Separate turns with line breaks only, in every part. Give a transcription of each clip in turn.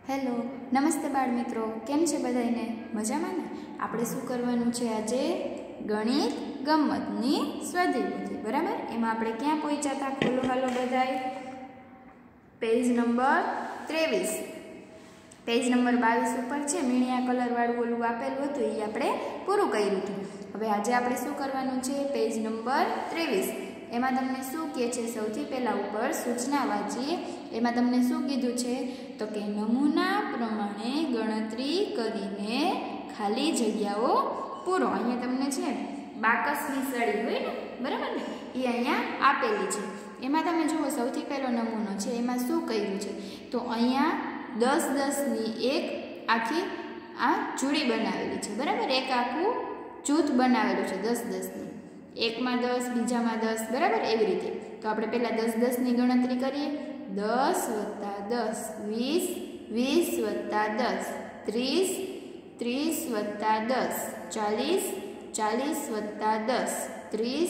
Hello नमस्ते बाळ मित्रों, केम छे बधाईने? मजामां ने? आपणे शुं करवानुं छे आज? गणित गम्मतनी स्वाध्याय, बराबर। एमां आपणे क्यां पहोंच्या था? खोलो हालो बधाई। पेज नंबर 23, पेज नंबर 22 उपर छे। मीणिया कलर वाळुं ओलुं आपेलुं हतुं ए आपणे पूरुं कर्युं हतुं। हवे आजे आपणे शुं करवानुं छे? पेज नंबर 23 एमां तमने शुं कहे छे? सौथी पहेला उपर सूचना वांचीए। एमां तमने शुं कीधुं छे? तो के नमूना प्रमाणे गणतरी करीने खाली जग्याओ पूरो। अहींया तमने छे बाकसनी सળી होय ने, बराबर ने, ए अहींया आपेली छे। एमां तमे जुओ सौथी पहेलो नमूनो छे, एमां शुं कर्युं छे? तो अहींया 10-10 नी एक आखी आ जोड़ी बनावेली छे, बराबर। एक आखुं जूथ बनावेलुं छे 10-10 नी, एक में 10 बीजा में 10, बराबर। एवी रीते तो आपणे पहेला 10-10 नी गणतरी करीए। 10 + 10 20, 20 + 10 30, 30 + 10 40, 40 + 10 30,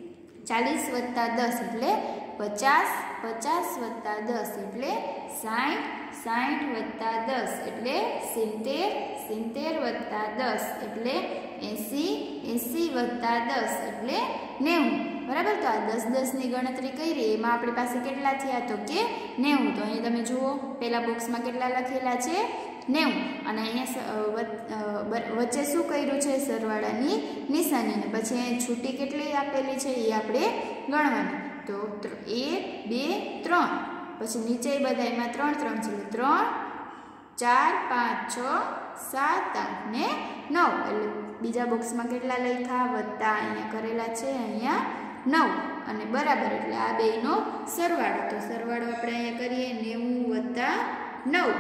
40 + 10 એટલે 50, 50 + 10 એટલે 60, 60 + 10 એટલે 70, 70 + 10 એટલે 80, 80 + 10 એટલે 90, बराबर। तो आ 10-10 नी गणतरी करी एमां आपणी पासे केटला थया? तो के 90। तो अहीं तमे जुओ पहेला बोक्समां केटला लखेला छे? 90। अने अहींया वच्चे शुं कर्युं छे? सरवाळानी निशानी ने पछी अहीं छूटी केटली आपेली छे ए आपणे गणवानी। तो 1 2 3 पछी नीचे बधायमां 3 3 छे, 3 4 5 6 7 8 ने 9 એટલે बीजा बॉक्स में केटला लख्या? वत्ता अहींया करेला छे, अहींया 9 अने बराबर એટલે आ बेयनो सरवाळो। तो सरवाळो આપણે अहींया करीए 90 + 9,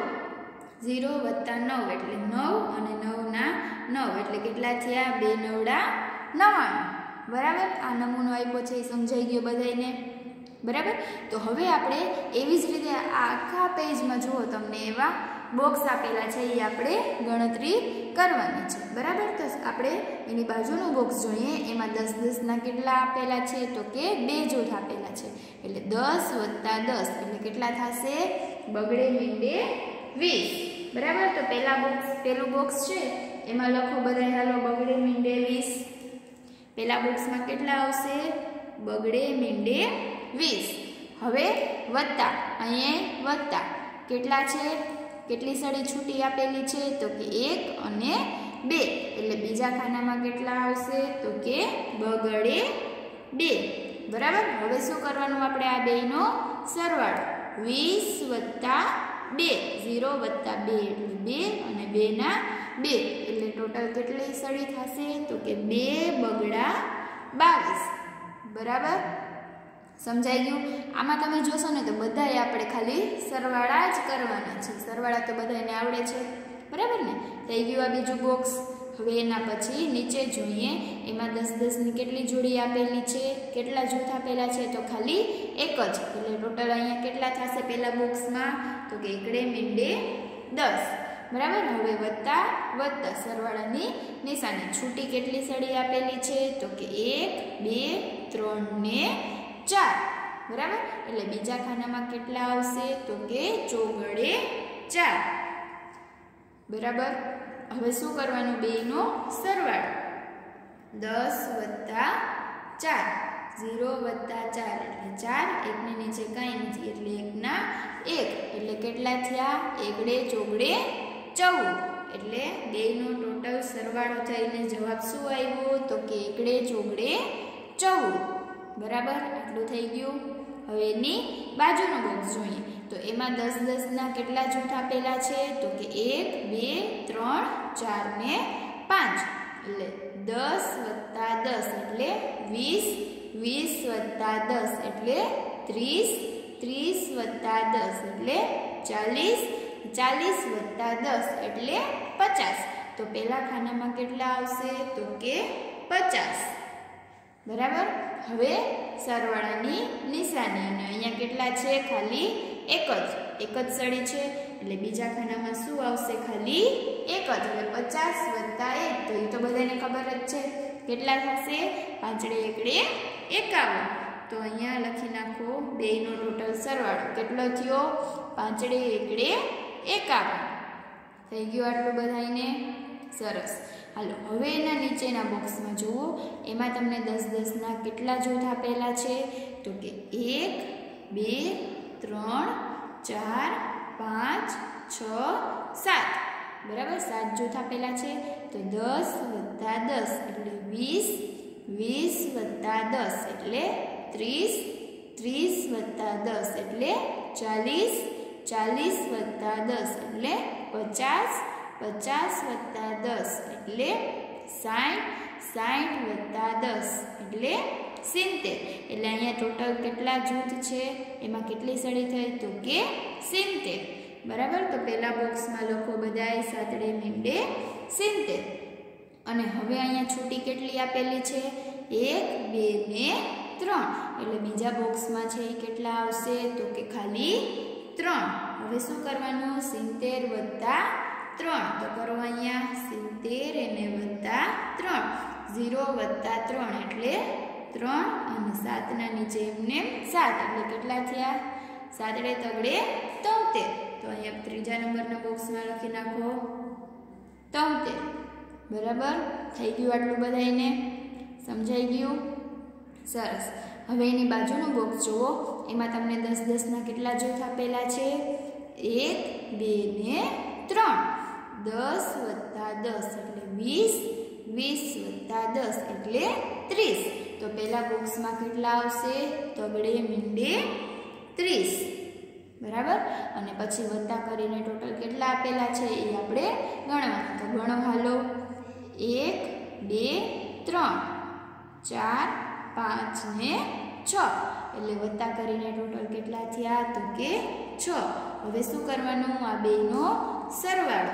0 + 9 એટલે 9 અને 9 ના 9 એટલે કેટલા થયા? 2 9 99, बराबर। आ नमूनो आप्यो छे, समजाई गयो बधाईने, बराबर। तो हवे आपणे एवी ज रीते आखा पेज में जुओ तमने एवा बॉक्स आपेला छे ए आपणे गणतरी करवानी छे, बराबर। तो आपणे एनी बाजुनुं बॉक्स जोईए। एमां 10-10 ना केटला आपेला छे? तो के 2 जूथ आपेला छे એટલે 10 + 10 એટલે કેટલા થશે? બગડે મીંડે 20, बराबर। तो पेલું બોક્સ છે એમાં લખો બધાય હાલો બગડે મીંડે 20। પેલા બોક્સમાં કેટલા આવશે? બગડે મીંડે 20। હવે વત્તા, અહીંયા વત્તા કેટલા છે? કેટલી સળી છૂટી આપેલી છે? તો કે 1 અને 2 એટલે બીજા ખાનામાં કેટલા આવશે? તો કે બગડે 2, બરાબર। હવે શું કરવાનું? આપણે આ બેયનો સરવાળો 20 + 2, 0 + 2 એટલે 2 અને 2 ના 2 એટલે ટોટલ કેટલી સળી થશે? તો કે 2 બગડા 22, बराबर। समझाई गयुं? आमां तमे जोशो ने तो बधाए आपणे खाली सरवाळा ज करवाना छे। सरवाळा तो बधाने आवडे छे, बराबर ने। थई गयुं आ बीजुं बॉक्स। हवे एना पछी नीचे जोईए। एमां 10-10 नी केटली जोड़ी आपेली छे? केटला जूथ आपेला छे? तो खाली एक ज એટલે टोटल अहींया केटला थशे पेला बॉक्समां? तो के एकड़े मींडे 10, बराबर। हवे वत्ता वत्ता सरवाळानी निशानी। छूटी केटली सળી आपेली छे? तो के 1 2 3 ने 4, बराबर। એટલે બીજા ખાનામાં કેટલા આવશે? તો કે ચોગડે 4, બરાબર। હવે શું કરવાનું? બેયનો સરવાળો 10 + 4, 0 + 4 એટલે 4, 1 ની નીચે કાંઈ નથી એટલે 1 ના 1 એટલે કેટલા થયા? એકડે ચોગડે 14 એટલે બેયનો ટોટલ સરવાળો થઈને જવાબ શું આવ્યો? તો કે એકડે ચોગડે 14, बराबर। आटलू थई गयुं। हवे एनी बाजुनुं बॉक्स जोईए। तो एमां 10-10 ना केटला जूथ आपेला छे? तो के 1 2 3 4 ने 5 એટલે 10 + 10 એટલે 20, 20 + 10 એટલે 30, 30 + 10 એટલે 40, 40 + 10 એટલે 50। तो पेला खानामां केटला आवशे? तो के 50, बराबर। हवे सरवाळानी निशानी अने अहींया केटला छे? खाली एक ज सળી छे એટલે બીજા ખાનામાં શું આવશે? ખાલી એક ज એટલે 50 + 1 તો એ તો બધાને ખબર જ છે કેટલા થશે? 5 એકડે 51। तो अहींया लखी नाखो बेयनो टोटल सरवाळो केटलो थयो? 5 एकड़े 51 થઈ ગયું આટલું બધાઈને સરસ। હાલો હવે એના નીચેના બોક્સમાં જુઓ, એમાં તમને 10 10ના કેટલા જૂથ આપેલા છે તો કે 1 2 3 4 5 6 7 બરાબર 7 જૂથ આપેલા છે। તો 10 + 10 એટલે 20 20 + 10 એટલે 30 30 + 10 એટલે 40 40 + 10 એટલે 50 50 + 10 એટલે 60 60 + 10 એટલે 70 એટલે અહીંયા ટોટલ કેટલા જૂથ છે એમાં કેટલી સળી થઈ તો કે 70 બરાબર। તો પહેલા બોક્સમાં લખો બધાએ સાતડે મીંડે 70 અને હવે અહીંયા છૂટી કેટલી આપેલી છે 1 2 ને 3 એટલે બીજા બોક્સમાં છે એ કેટલા આવશે તો કે ખાલી 3। હવે શું કરવાનું 70 + 3 તો કરો અહીંયા 70 એને +3 0 + 3 એટલે 3 અને 7 ના નીચે એમને 7 એટલે કેટલા થયા સાતડે તગડે 73 તો અહીંયા ત્રીજા નંબરના બોક્સમાં લખી નાખો 73 બરાબર। થઈ ગયું આટલું બધાઈને સમજાઈ ગયું સરસ। હવે એની બાજુનું બોક્સ જુઓ, એમાં તમને 10 10ના કેટલા જૂથ આપેલા છે 1 2 ને 3 10 + 10 એટલે 20 20 + 10 એટલે 30 તો પહેલા બોક્સમાં કેટલા આવશે તગડે મીંડે 30 બરાબર। અને પછી વત્તા કરીને ટોટલ કેટલા આપેલા છે એ આપણે ગણવાના તો ગણો હાલો 1 2 3 4 5 ને 6 એટલે વત્તા કરીને ટોટલ કેટલા થયા તો કે 6। હવે શું કરવાનું આ બેનો સરવાળો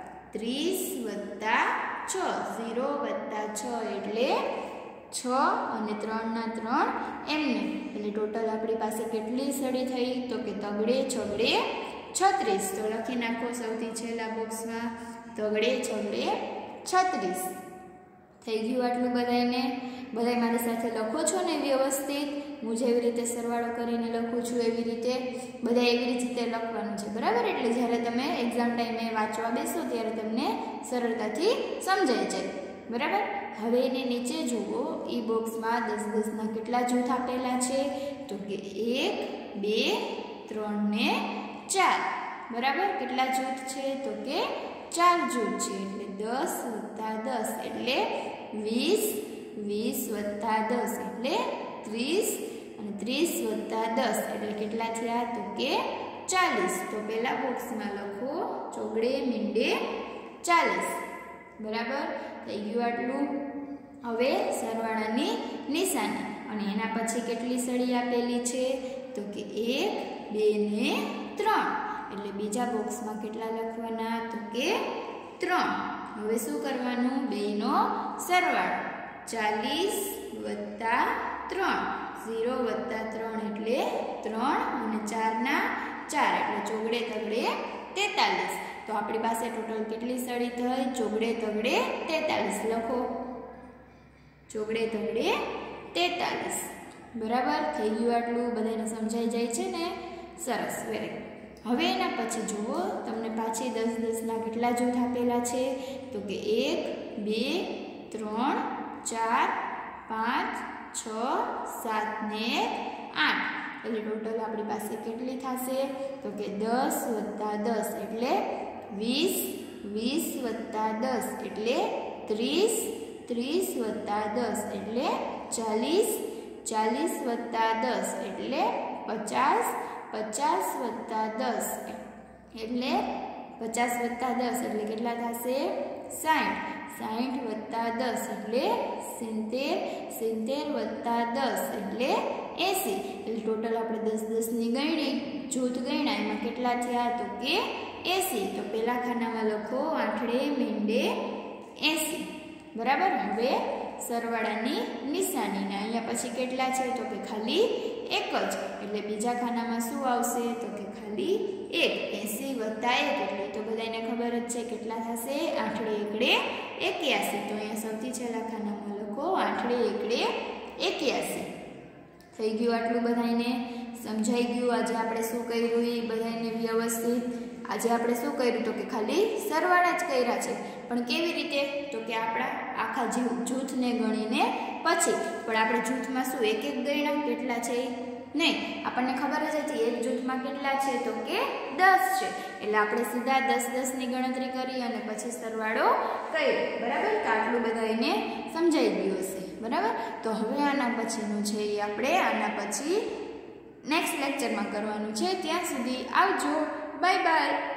30 + 6 0 + 6 એટલે 6 અને 3 ના 3 એમને એટલે ટોટલ આપણી પાસે કેટલી સળી થઈ તો કે તગડે છગડે 36 તો લખી નાખો સૌથી છેલ્લા બોક્સમાં તગડે છગડે 36 થઈ ગયું આટલું બધાઈને બધાય મારી સાથે લખો છો ને વ્યવસ્થિત હું જેવી રીતે સરવાળો કરીને લખું છું એવી રીતે બધા એવી રીતે લખવાનું છે બરાબર। એટલે જ્યારે તમે એક્ઝામ ટાઈમે વાંચવા બેસો ત્યારે તમને સરળતાથી સમજાઈ જાય બરાબર। હવે એને નીચે જુઓ એ બોક્સમાં 10 10ના કેટલા જૂથ આપેલા છે તો કે 1 2 3 ને 4 બરાબર। કેટલા જૂથ છે તો કે 4 જૂથ છે એટલે 10 + 10 એટલે 20 20 + 10 એટલે 30 અને 30 + 10 એટલે કેટલા થયા તો કે 40 તો પહેલા બોક્સમાં લખો ચોગડે મીંડે 40 બરાબર। થઈ ગયું આટલું। હવે સરવાળાની નિશાની અને એના પછી કેટલી સળી આપેલી છે તો કે 1 2 ને 3 એટલે બીજા બોક્સમાં કેટલા લખવાના તો કે 3। હવે શું કરવાનું બેનો સરવાળો 40 + 3 0 + 3 એટલે 3 અને 4 ના 4 એટલે ચોગડે તગડે 43 તો આપણી પાસે ટોટલ કેટલી સળી થઈ ચોગડે તગડે 43 લખો ચોગડે તગડે 43 બરાબર। થઈ ગયું આટલું બધાને સમજાઈ જાય છે ને સરસ વેરી ગુડ। હવે એના પછી જુઓ તમને પાછી 10 10ના કેટલા જૂથ આપેલા છે તો કે 1 2 3 4 5 6 7 ને 8 એટલે ટોટલ આપણી પાસે કેટલી થશે તો કે 10 + 10 એટલે 20 20 + 10 એટલે 30 30 + 10 એટલે 40 40 + 10 એટલે 50 50 + 10 એટલે 50 + 10 એટલે કેટલા થશે 60 60 + 10 એટલે 70 70 + 10 એટલે 80 એટલે ટોટલ આપણે 10 10ની ગણણી જૂથ ગણ્યા એમાં કેટલા થયા તો કે 80 તો પહેલા ખાનામાં લખો આઠડે મીંડે 80 બરાબર। હવે સરવાળાની નિશાનીને અહીંયા પછી કેટલા છે તો કે ખાલી એક જ એટલે બીજા ખાનામાં શું આવશે તો કે ખાલી 1 80 + 1 એટલે તો બધાને ખબર જ છે કેટલા થશે આઠડે એકડે 81 તો અહીંયા સૌથી છેલ્લા ખાનામાં લખો આઠડે એકડે 81 થઈ ગયું આટલું બધાને સમજાઈ ગયું। આજે આપણે શું કર્યું એ બધાને વ્યવસ્થિત આજે આપણે શું કર્યું તો કે ખાલી સરવાળા જ કર્યા છે, પણ કેવી રીતે તો કે આપણા આખા જૂથને ગણીને પછી. પણ આપણે જૂથમાં શું એક એક ગણ્યા કેટલા છે નહીં, આપણને ખબર જ હતી એક જૂથમાં કેટલા છે તો કે 10 છે, એટલે આપણે સીધા 10 ની ગણતરી કરી અને પછી સરવાળો કર્યો. બરાબર, તો આટલું બધા એને સમજાઈ ગયું હશે. બરાબર, તો હવે આના પછીનું છે એ આપણે આના પછી નેક્સ્ટ લેક્ચરમાં કરવાનું છે. ત્યાં સુધી આવજો, બાય બાય.